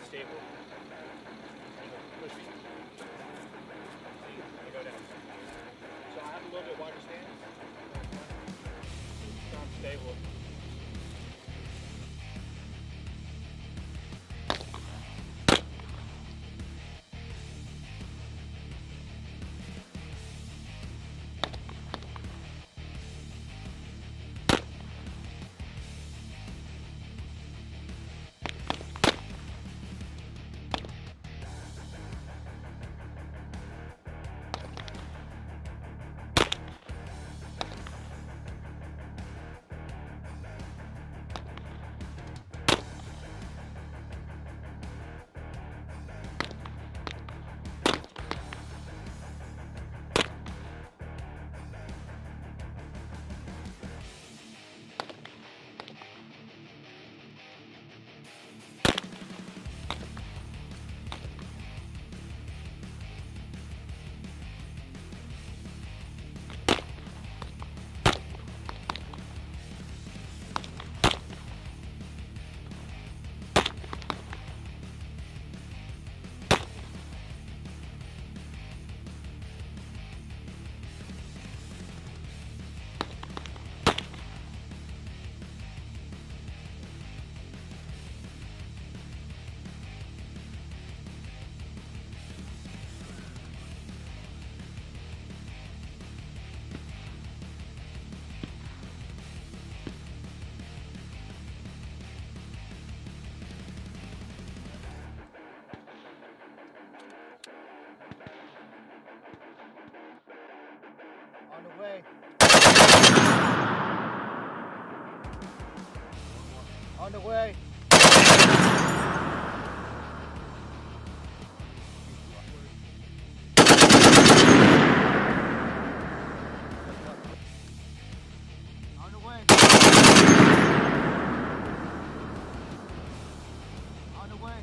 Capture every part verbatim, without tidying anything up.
stable. Push me. See, I go down. So I have a little bit wider stance. So I'm stable. On the way. On the way. On the way. On the way.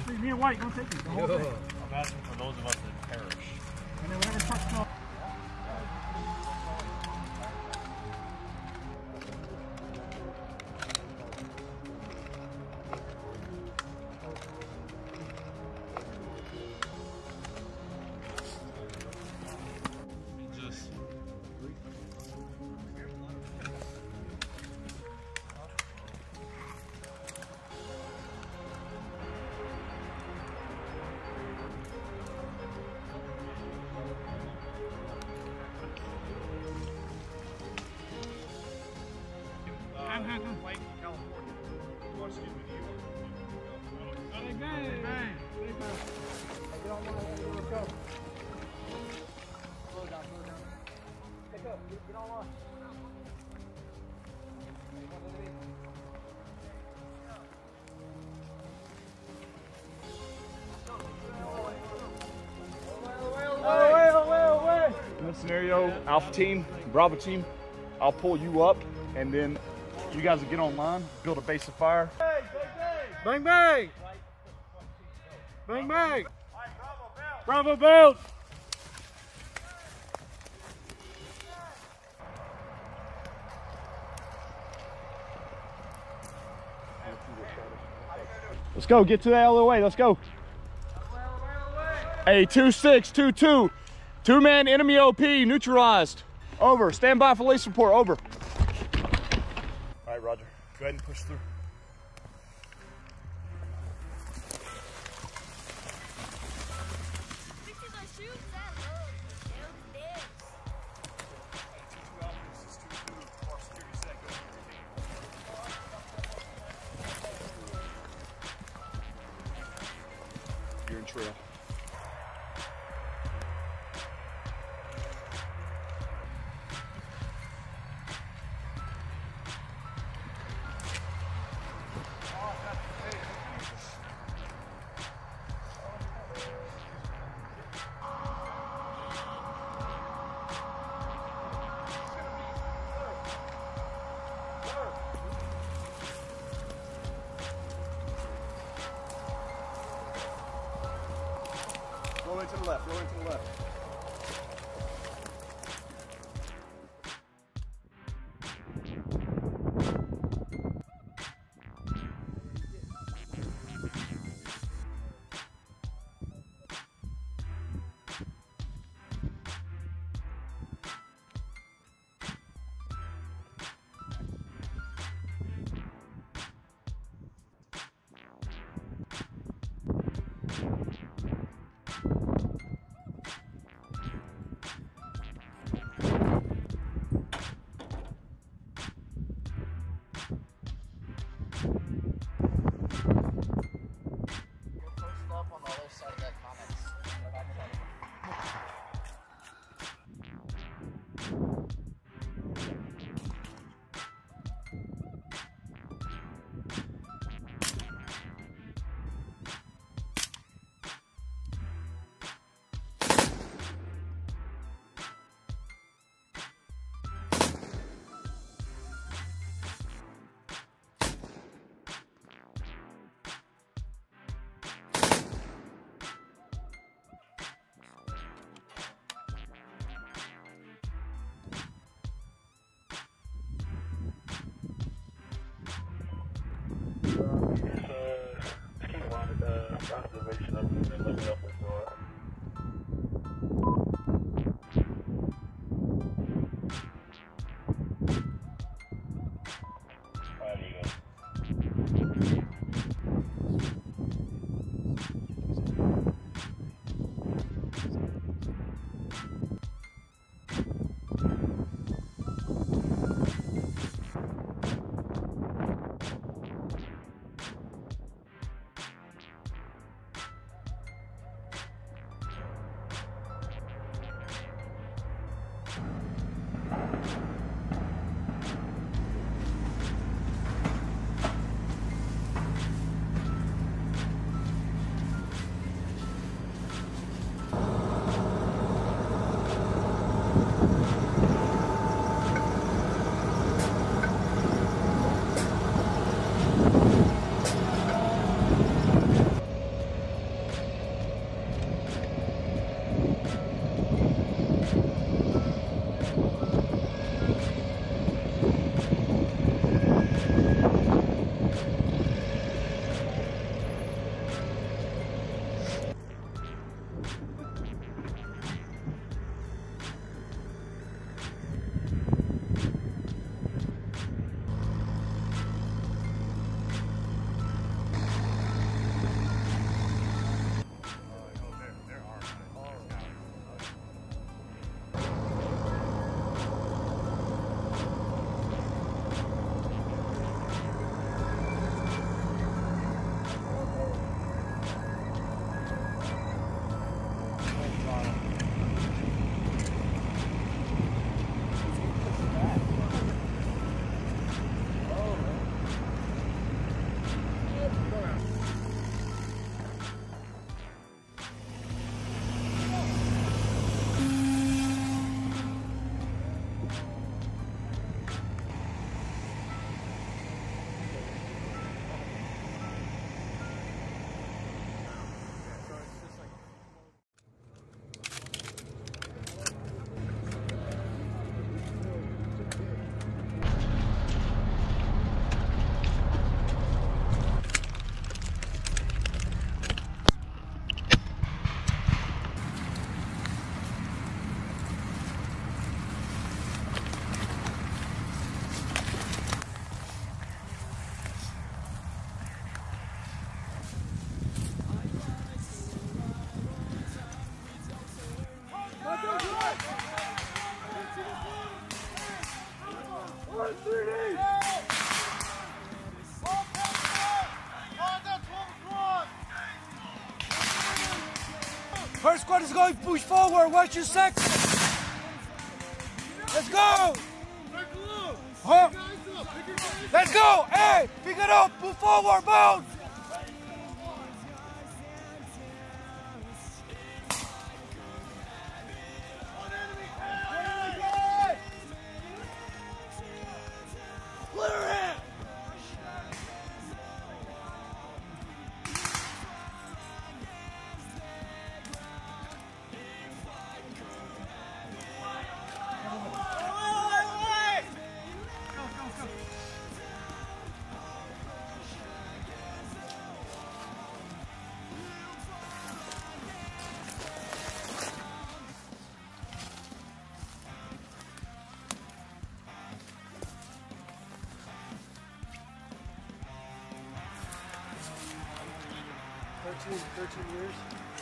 See, me and White gonna take it the whole thing. I'm asking for those of us that perish. And then whatever truck smells. Just I'm not gonna fight California. You want to skip with you? Bang, bang, bang. Get on line, let's go. Slow down, slow down. Pick up, get, get on line. In this scenario, Alpha team, Bravo team, I'll pull you up and then you guys will get online, build a base of fire. Bang, bang. Bang, bang. Bravo belt. Let's go, get to the L O A, let's go. Hey, two six, two two. Two-man enemy O P neutralized. Over, stand by for police report, over. All right, Roger, go ahead and push through. You're in trail. Roll into the left, roll into the left. Observation of and looking up the door. First squad is going to push forward. Watch your second. Let's go. Huh? Let's go. Hey, pick it up. Move forward. Bounce. thirteen years.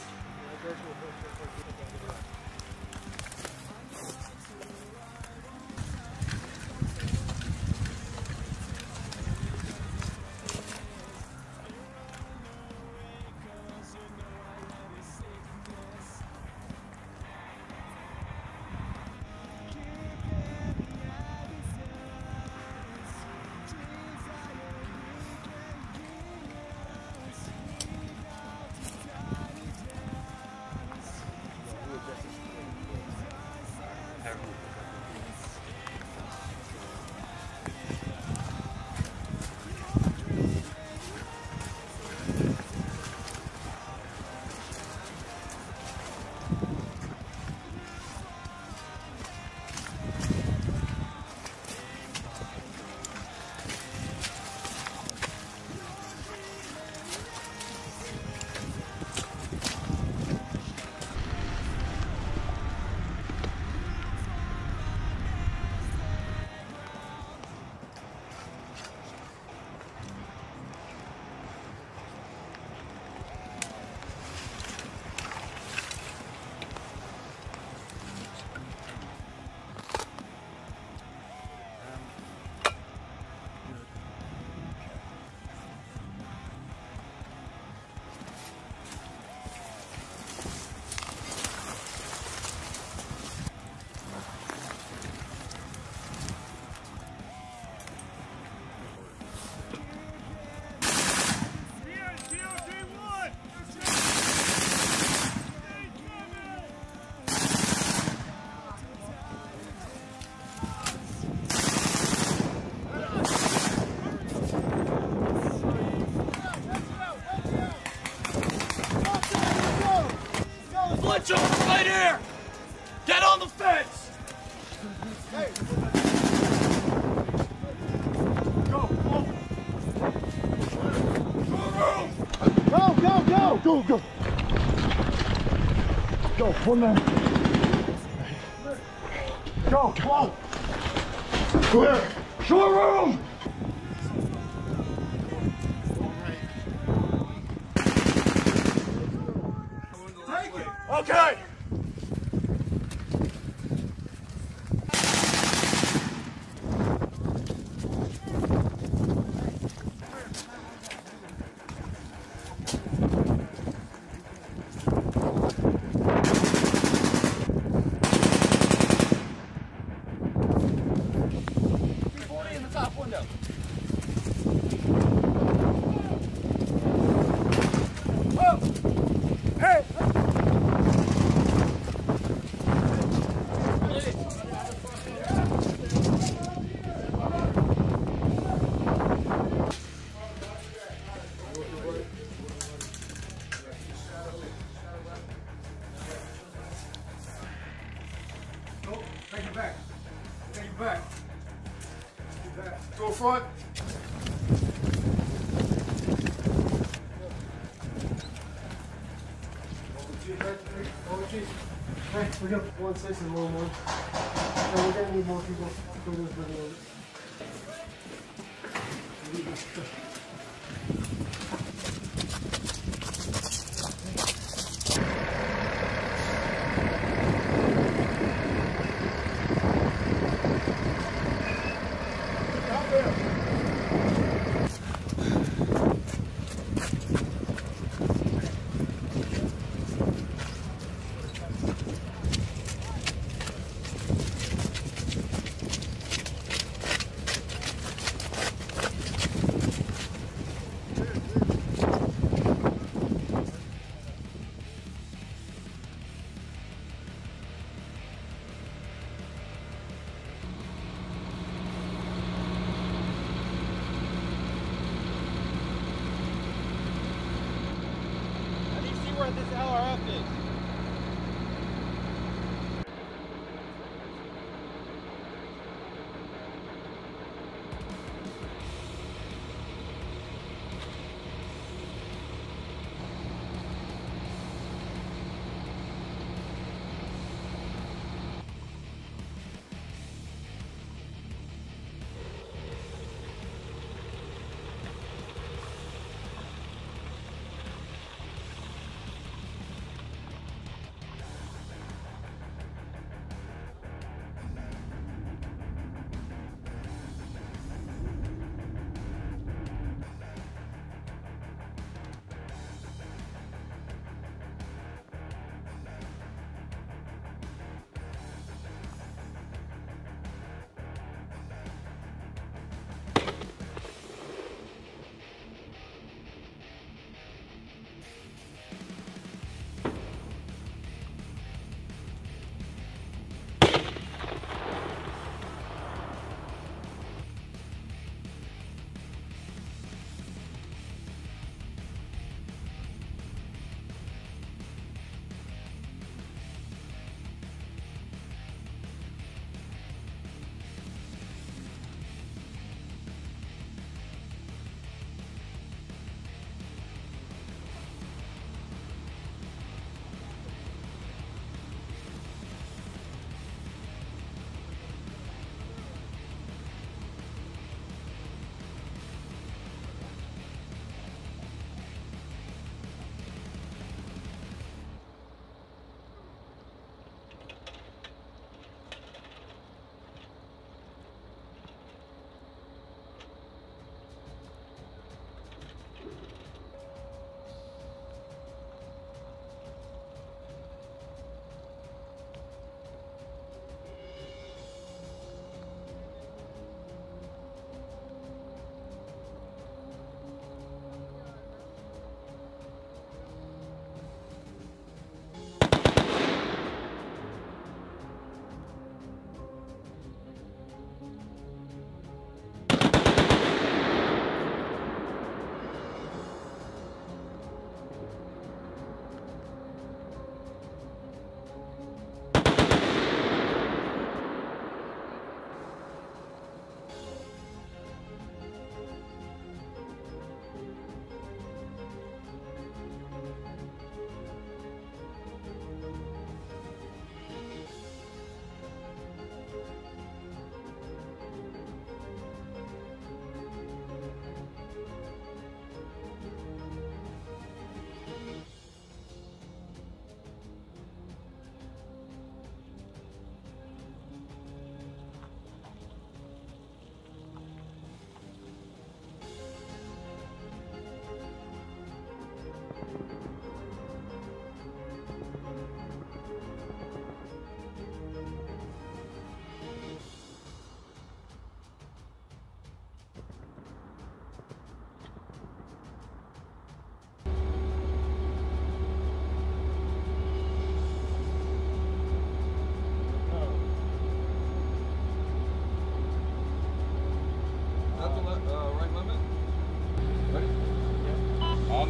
Right here! Get on the fence! Hey. Go, go! Go, go, go! Go, go! Go, one man. Go, come on! Clear! Shore room! Okay! in the top window. Oh! Hey! Take it back. Take it back. Take it back. Go front. Hey, we got one six and one one. No, we're gonna need more people for this video.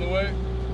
the way.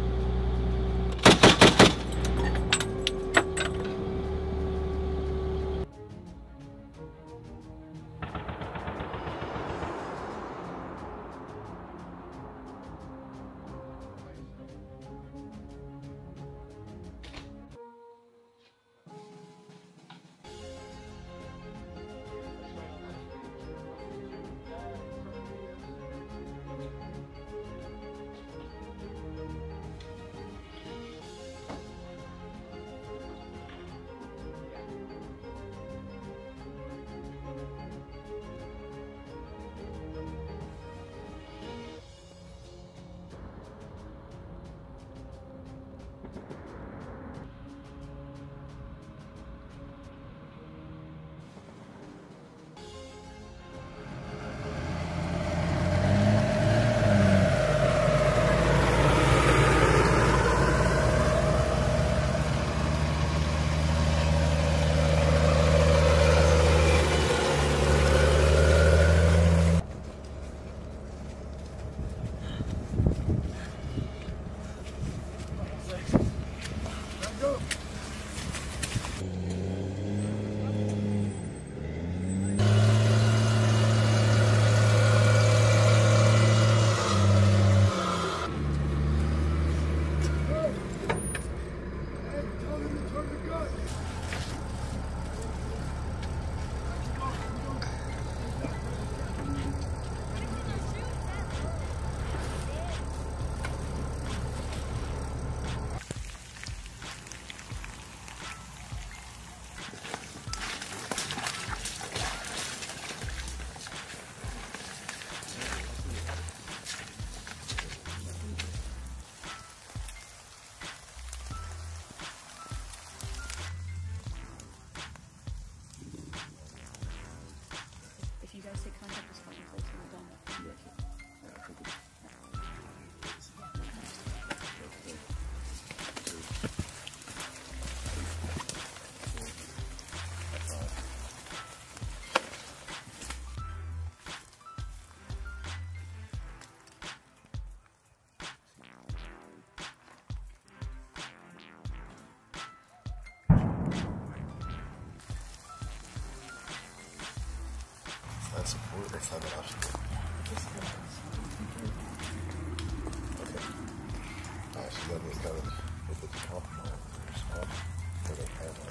Support or send it off? Okay. Alright, so then we go with the top one for the camera.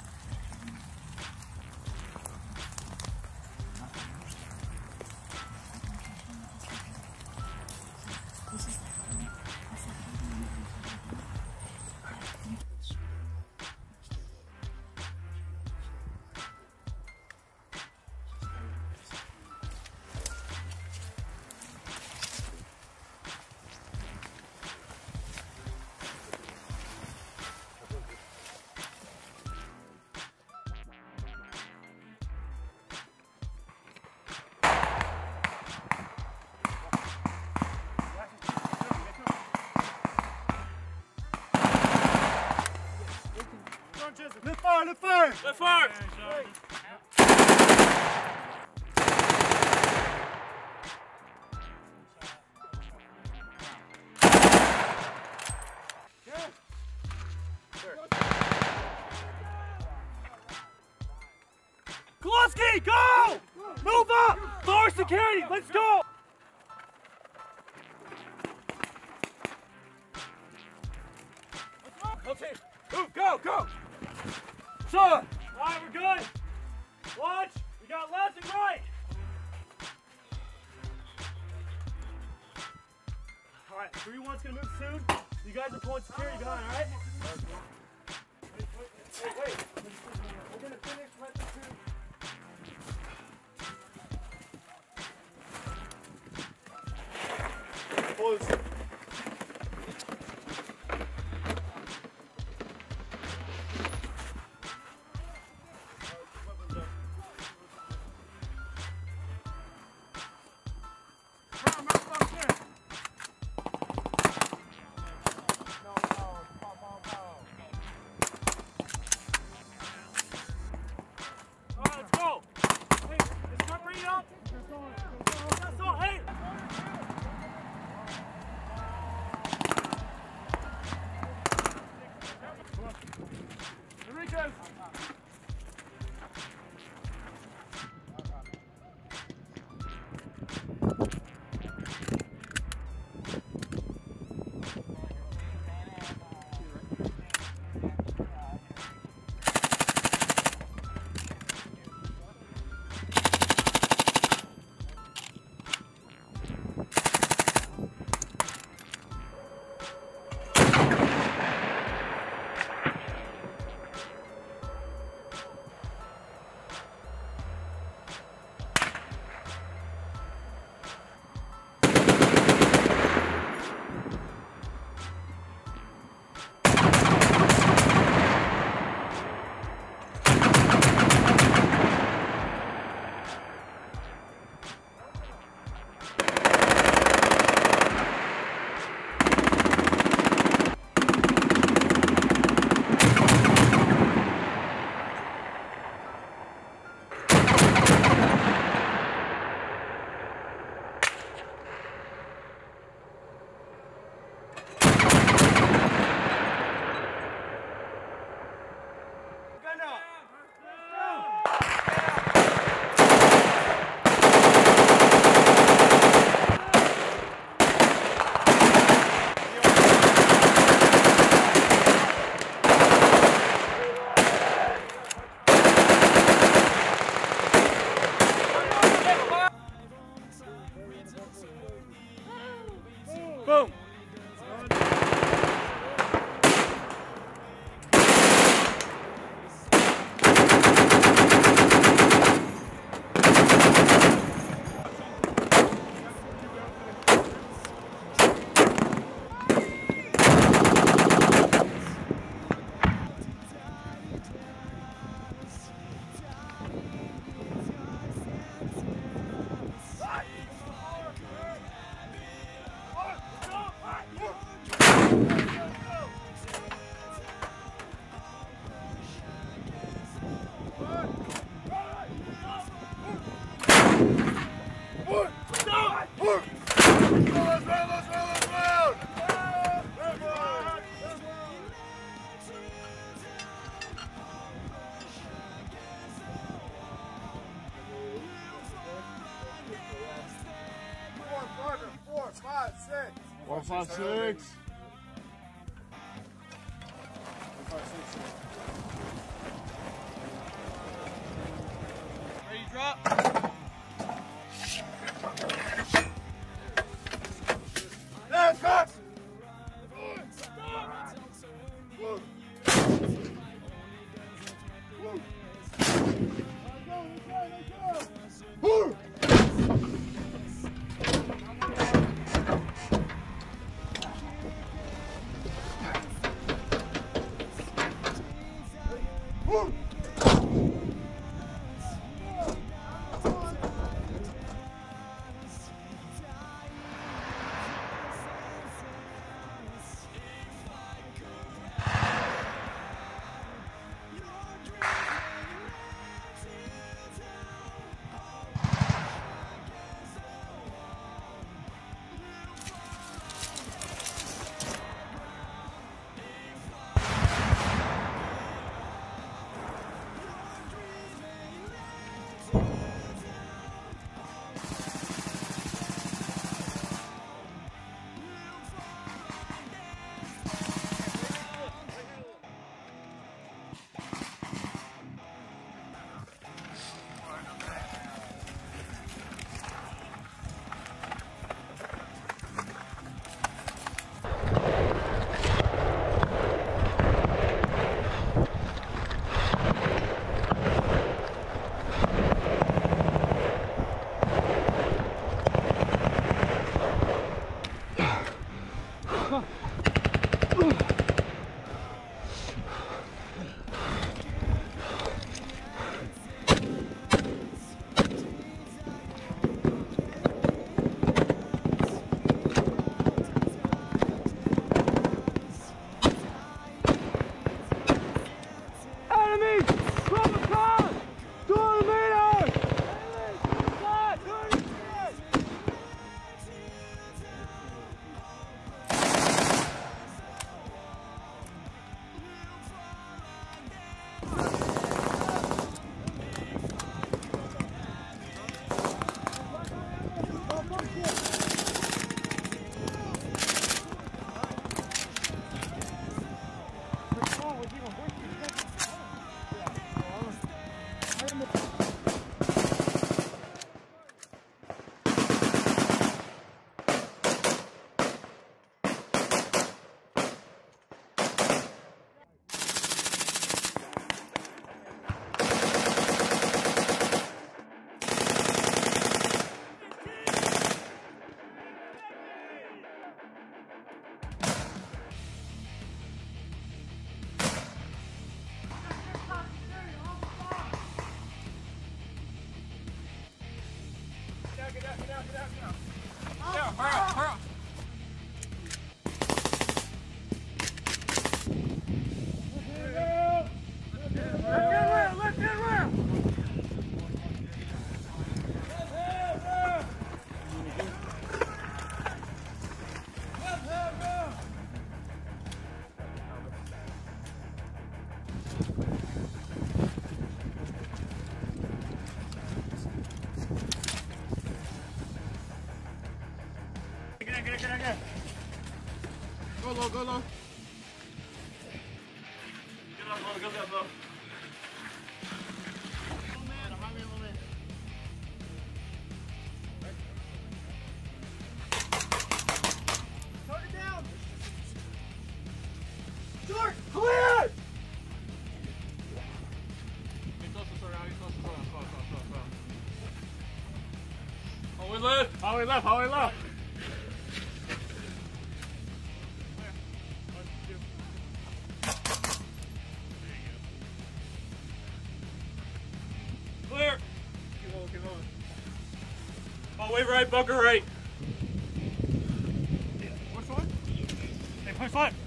Lift fire, lift fire! Lift fire! Kowalski, go! Move up! Lower security, let's go! Okay, move, go, go! Sean! All right, we're good. Watch, we got left and right. All right, three one's gonna move soon. You guys are pulling security behind, all right? Wait, wait, wait. We're gonna finish let the two. Close. five, six. Ready, drop. Hands back! Go low, go low. Get up low, get up low. Hallway left, hallway left, hallway left. Clear. Keep moving, keep moving. Hallway right, bunker right. Which one? Hey, push left.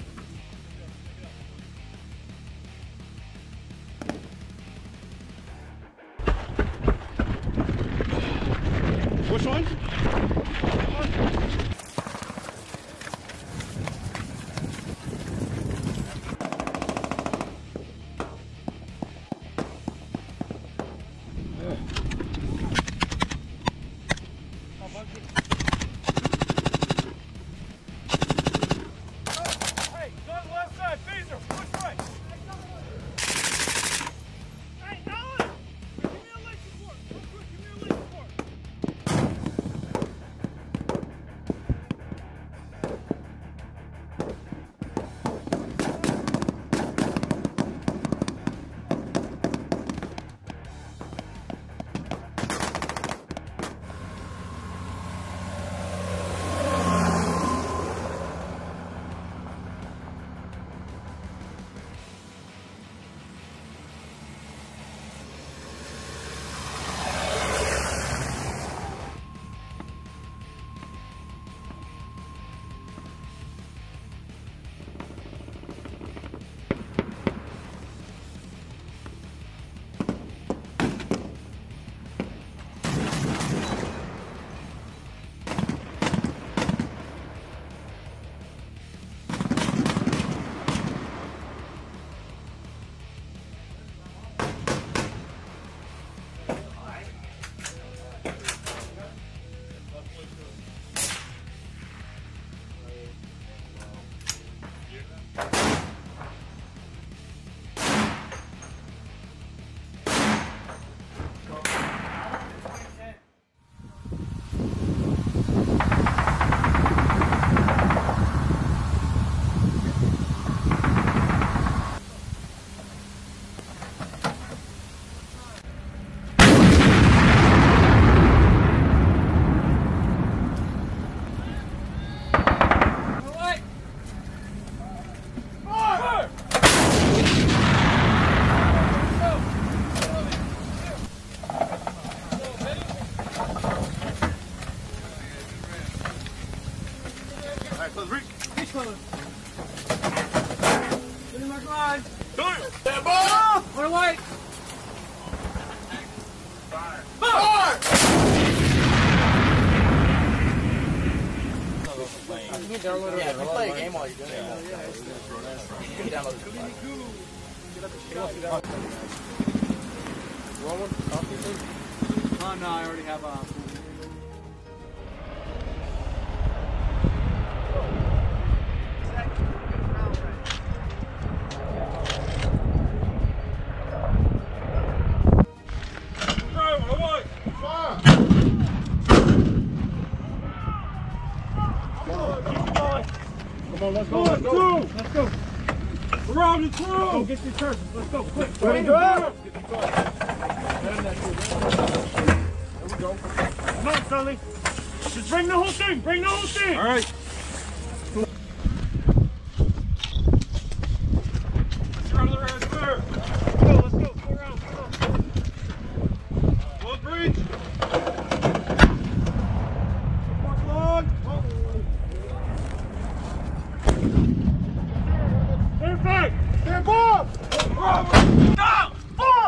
Which one? download it. Yeah, if you play a game while you're doing it. Yeah, yeah, it's good. You can download it. You want one? Coffee, please? Oh, no, I already have a... Come on, let's go, let's go. Let's go. Around and through. Go get your charges. Let's go, quick. Ready, go out. There we go. Come on, Sully. Just bring the whole thing. Bring the whole thing. All right. Let's go, let's go. Go around. Come on. Close breach. Mark long. Stand back! Stand by! Down! Four!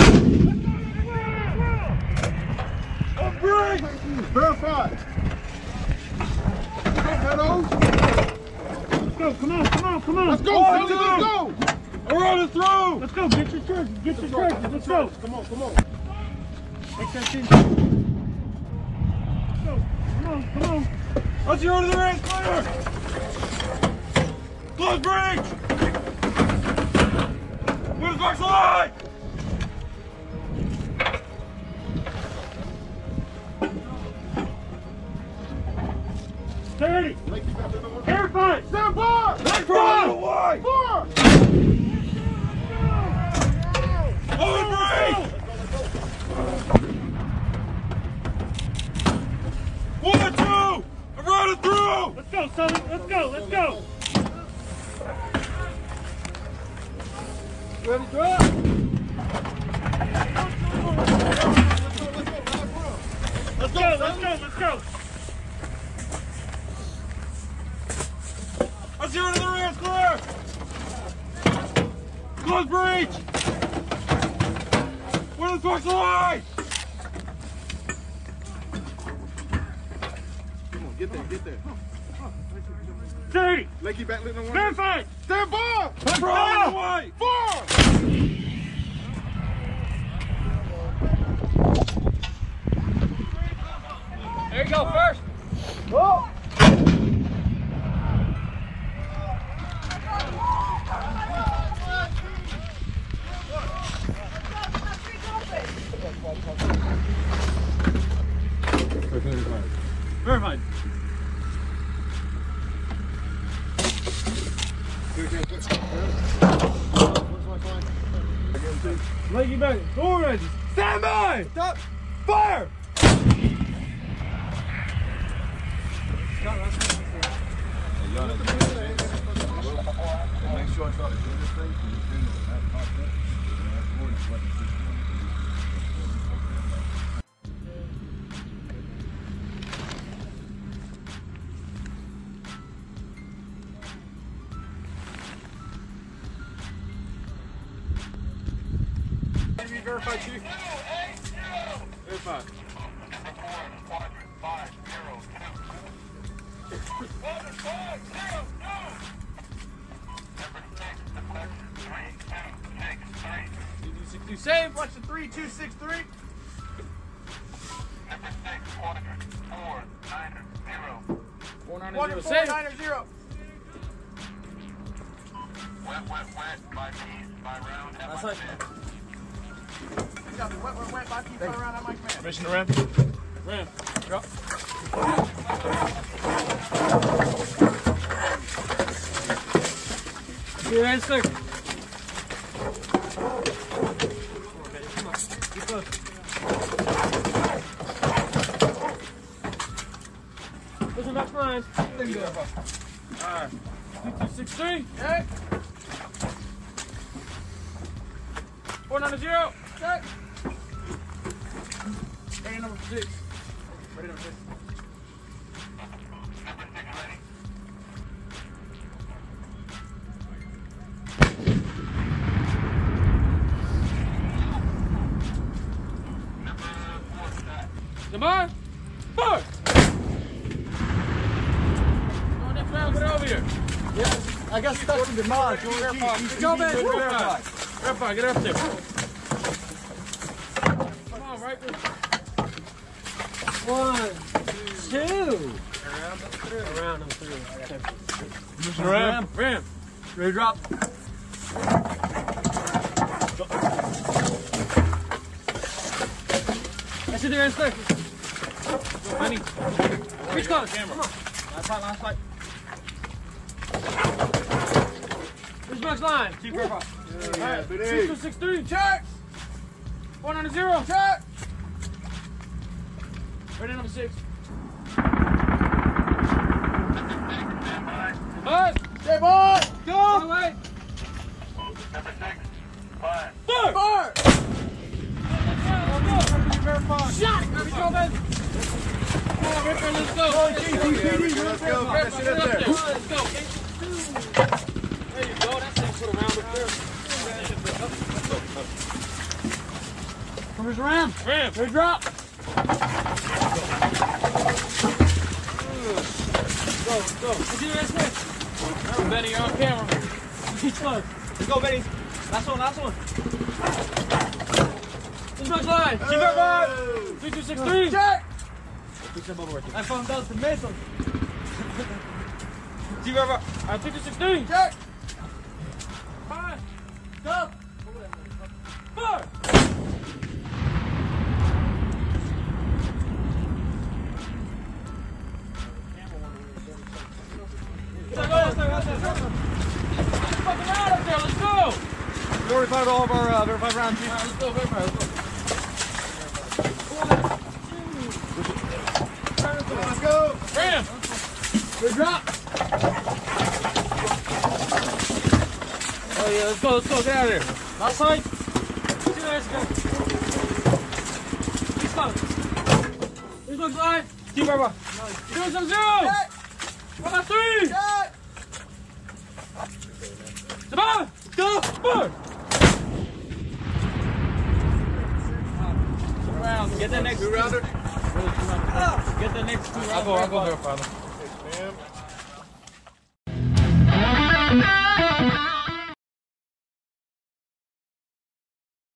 Up break! Verify. Heados. Let's go, come on, come on, come on! Let's go, Sully, let's go! Around and through! Let's go, get your charges, get your charges, let's go! Come on, come on. Take that team. Let's go, come on, come on! Let's zero to the range, clear! Close breach! Where's Mark's line? Steady! Terrified! Stand by! Leg front! Away! Four! Close breach! One, two! I'm running through! Let's go, Sully! Let's go, let's go! Ready, drop! Let's go, let's go, let's go! Let's zero to the rear, it's clear! Close breach! Where the fuck's the line? Come on, get there, get there. thirty! Lakey back, lit on one. Verify! Stand by! Throw on the way! Four! There you go, first. Oh! Verified. Leg you back. Door ready. Stand by! Stop! Fire! Make sure I start doing this thing. Verify, Chief. Verify. You save. Watch the three two six three. Four nine zero. Save. zero. Wet, wet, wet, by piece, by round, That's like. Wet, wet, wet, by piece, by round, I'm my command. Mission to ramp. Ramp. Drop. Your hands clear. Listen back lines. There you go. Alright. two six three. Okay. Four nine zero. Check. Ready number six. Ready number six. Come on. Four. Going next round. Get over here. Yeah, I got stuck in the mud. Go back. Verify. Verify. Get up there. Come on, right there. One, two. Around them through. Ram. Ram. Ready to drop. I sit there and stay. Honey. Reach close. Camera. Come on. Last fight, last fight. Where's Max line? Keep her up. Alright, six two six three, check! One on the zero, check! Ready, number six. Bud! Stay boy! Go! Go away! Number six, five. Four! Four! Shot! Let's go, baby! Come on, Ripper, let's go! Let's go, let's go! Let's go! Let's go! There you go, that's it. Put a round up there. Where's Ram? Ram! Ready to drop. Go, go. Let's do this way. Benny, you're on camera. Let's go. Let's go, Benny. Last one, last one. This much line. Keep it five. Three, two, six, three. Check. I found out the method. Keep it five. All right, three, two, six, three. Check. Five. Go. Four. Let's go! We already fired all of our uh, verified rounds. All right, let's go, verify, let's go. Let's go! Ram! Ready to drop. Oh yeah, let's go, let's go, get out of there. Last side. See you guys, go. He's coming. Here's one slide. Keep our zero, zero, zero. One by three. Sabah! Go! Four! Get the next two rounder. Get the next two rounder. I'll go, I'll go verify them.